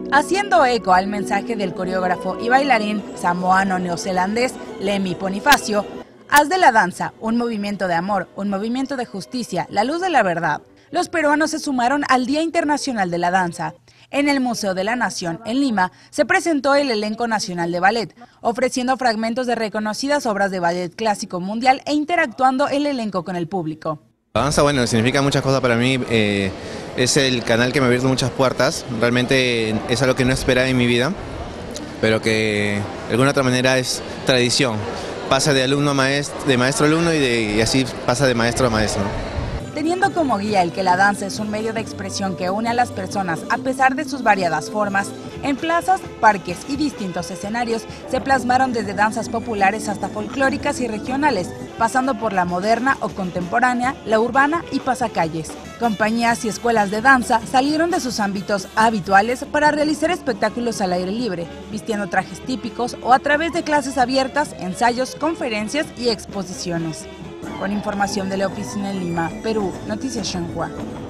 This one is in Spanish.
Haciendo eco al mensaje del coreógrafo y bailarín samoano-neozelandés Lemmy Bonifacio, haz de la danza un movimiento de amor, un movimiento de justicia, la luz de la verdad. Los peruanos se sumaron al Día Internacional de la Danza. En el Museo de la Nación, en Lima, se presentó el elenco nacional de ballet, ofreciendo fragmentos de reconocidas obras de ballet clásico mundial e interactuando el elenco con el público. La danza, bueno, significa muchas cosas para mí. Es el canal que me ha abierto muchas puertas. Realmente es algo que no esperaba en mi vida, pero que de alguna otra manera es tradición. Pasa de alumno a maestro, de maestro a alumno y así pasa de maestro a maestro. Teniendo como guía el que la danza es un medio de expresión que une a las personas a pesar de sus variadas formas, en plazas, parques y distintos escenarios se plasmaron desde danzas populares hasta folclóricas y regionales, pasando por la moderna o contemporánea, la urbana y pasacalles. Compañías y escuelas de danza salieron de sus ámbitos habituales para realizar espectáculos al aire libre, vistiendo trajes típicos o a través de clases abiertas, ensayos, conferencias y exposiciones. Con información de la oficina en Lima, Perú, Noticias Xinhua.